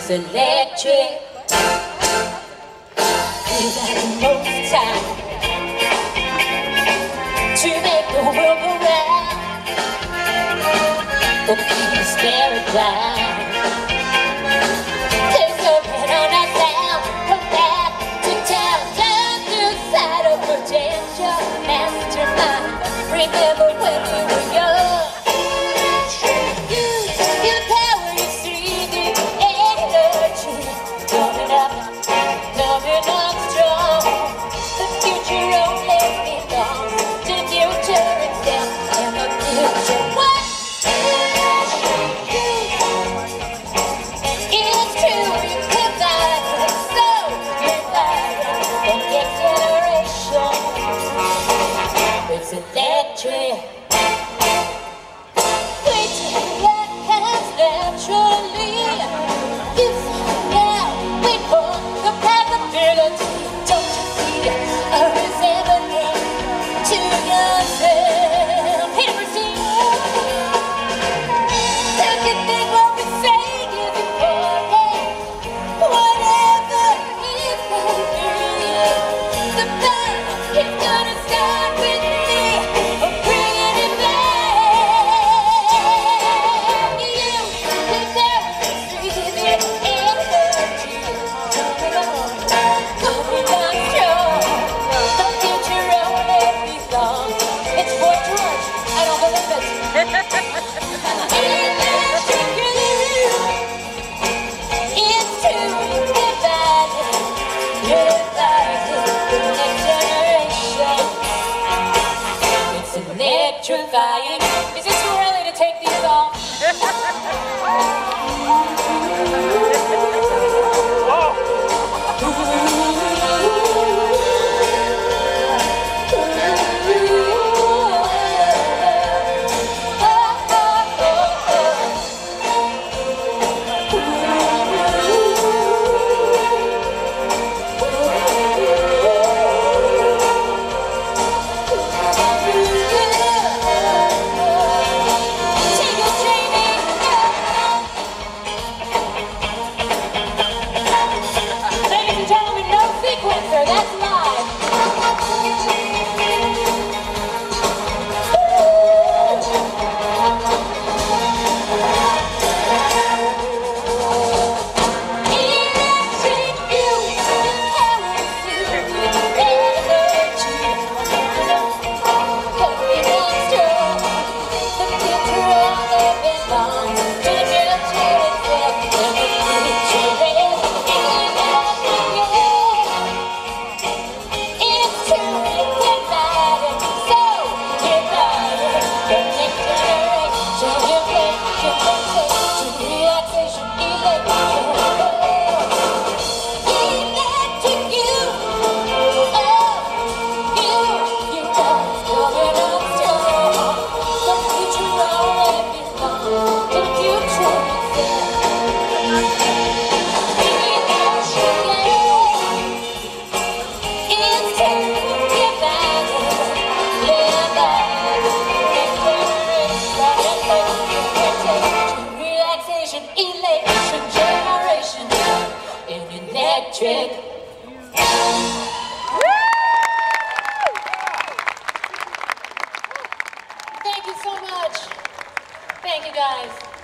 It's electric. You got the most time to make the world go round. But people stare at down. There's no head on that sound. From back to town, down to the side of potential mastermind. Remember when we were young. Use your power, you see the energy coming up strong. The future only belongs to the future itself and the future. What? It's true, you can find it, so you find it. The next generation, it's electric. Wait till that comes naturally. You find out, wait for the possibility. Don't you see it? A resemblance to yourself. Hit it, Christine. Don't you think what we say is important? Whatever it may be, the fun is gonna start with me. Bringing it back. You can never see the energy coming on strong. The future only belongs. It's Boy George. I don't believe it. It's true, you can find it. You'll find it. The next generation. It's electrifying. Is it too early to take these off? That's live. Electric. Thank you so much. Thank you guys.